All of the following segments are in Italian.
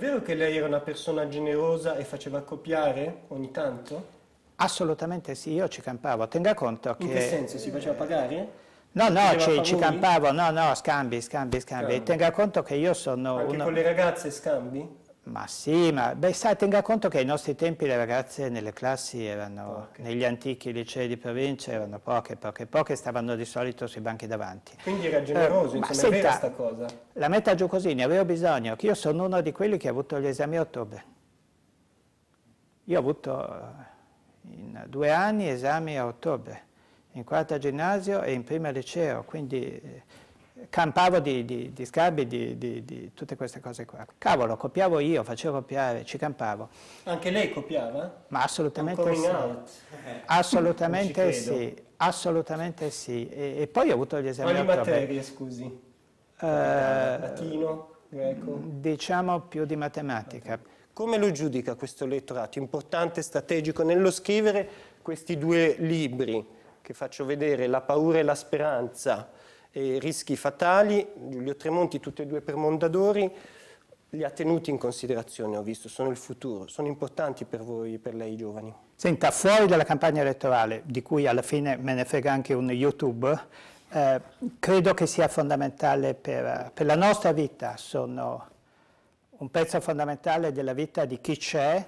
È vero che lei era una persona generosa e faceva copiare ogni tanto? Assolutamente sì, io ci campavo. Tenga conto che... In che senso? Si faceva pagare? No, no, Faceva ci favori? campavo, no, scambi. Tenga conto che io sono Anche uno... con le ragazze scambi? Ma sì, beh, sai, tenga conto che ai nostri tempi le ragazze nelle classi erano, Poche. negli antichi licei di provincia erano poche, stavano di solito sui banchi davanti. Quindi era generoso, Ma insomma, è vera senta, sta cosa. la metta giù così, ne avevo bisogno, che io sono uno di quelli che ha avuto gli esami a ottobre. Io ho avuto in 2 anni esami a ottobre, in quarta ginnasio e in prima liceo, quindi campavo di sgarbi, di tutte queste cose qua. Cavolo, copiavo io, facevo copiare, ci campavo. Anche lei copiava? Ma assolutamente Coming sì. out. Assolutamente Non ci credo. sì, assolutamente sì. E poi ho avuto gli esami a Quali ottobre. materie, scusi? Latino, greco? Diciamo più di matematica. Come lo giudica questo lettorato importante, strategico, nello scrivere questi 2 libri che faccio vedere, La paura e la speranza e Rischi fatali? Giulio Tremonti, tutti e 2 per Mondadori, li ha tenuti in considerazione, ho visto, sono il futuro, sono importanti per voi, per lei giovani. Senta, fuori dalla campagna elettorale, di cui alla fine me ne frega anche un YouTube, credo che sia fondamentale per la nostra vita, sono un pezzo fondamentale della vita di chi c'è.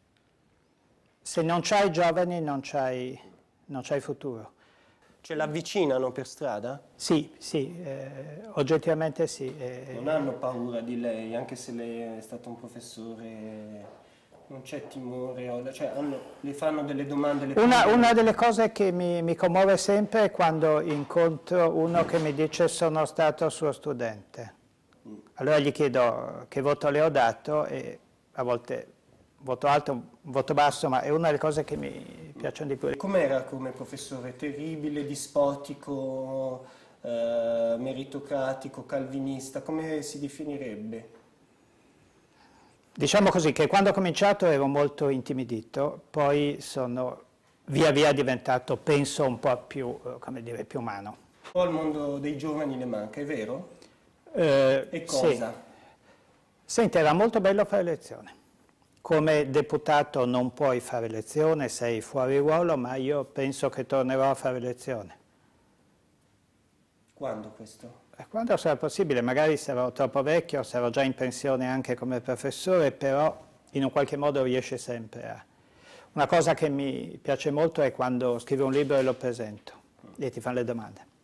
Se non c'hai giovani non c'hai futuro. Ce l'avvicinano per strada? Sì, oggettivamente sì. Non hanno paura di lei, anche se lei è stato un professore, non c'è timore, cioè le fanno delle domande. Una delle cose che mi commuove sempre è quando incontro uno che mi dice sono stato suo studente. Allora gli chiedo che voto le ho dato e a volte voto alto, voto basso, ma è una delle cose che mi piacciono di più. Com'era come professore? Terribile, dispotico, meritocratico, calvinista? Come si definirebbe? Diciamo così che quando ho cominciato ero molto intimidito, poi sono via via diventato, penso, un po' più, come dire, più umano. O al mondo dei giovani le manca, è vero? E cosa? Sì. Senti, era molto bello fare lezione. Come deputato non puoi fare lezione, sei fuori ruolo, ma io penso che tornerò a fare lezione. Quando questo? Quando sarà possibile, magari sarò troppo vecchio, sarò già in pensione anche come professore, però in un qualche modo riesce sempre a... Una cosa che mi piace molto è quando scrivo un libro e lo presento e ti fanno le domande.